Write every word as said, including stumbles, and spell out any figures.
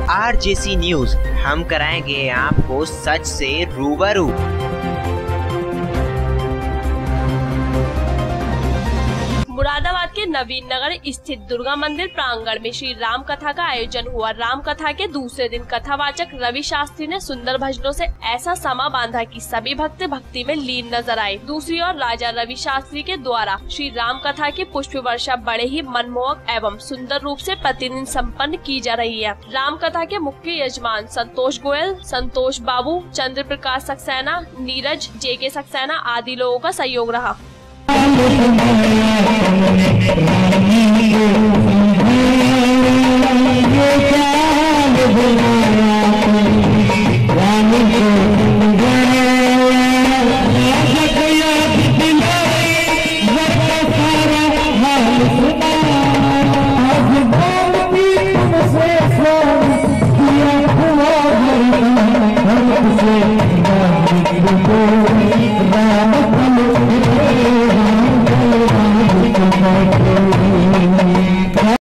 RJC news, हम कराएंगे आपको सच से रूबरू। मुरादाबाद के नवीन नगर स्थित दुर्गा मंदिर प्रांगण में श्री राम कथा का आयोजन हुआ। राम कथा के दूसरे दिन कथावाचक रवि शास्त्री ने सुंदर भजनों से ऐसा समा बांधा कि सभी भक्त भक्ति में लीन नजर आए। दूसरी ओर राजा रवि शास्त्री के द्वारा श्री राम कथा की पुष्प वर्षा बड़े ही मनमोहक एवं सुंदर रूप से प्रतिदिन संपन्न की जा रही है। राम कथा के मुख्य यजमान संतोष गोयल, संतोष बाबू, चंद्र प्रकाश सक्सेना, नीरज, जे के सक्सेना आदि लोगों का सहयोग रहा।